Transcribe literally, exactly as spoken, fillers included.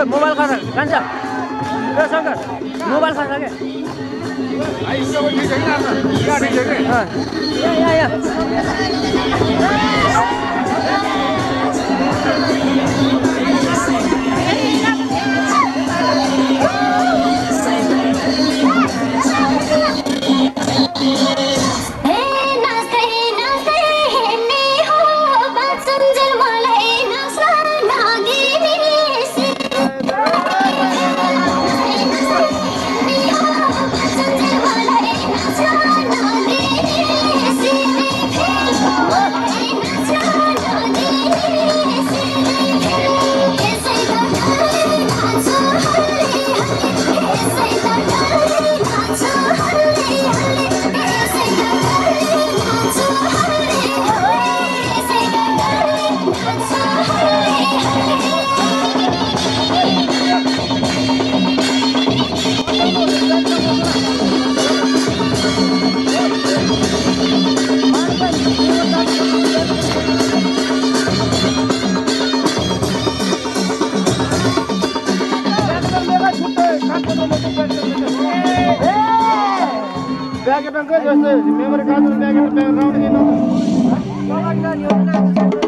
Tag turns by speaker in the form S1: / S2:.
S1: Mobile खा खान्छ ए Shankar mobile खा के
S2: आई सब ठीक है ना क्या ठीक है
S1: हां या या
S2: Back it and go, just memory card, back it and round again.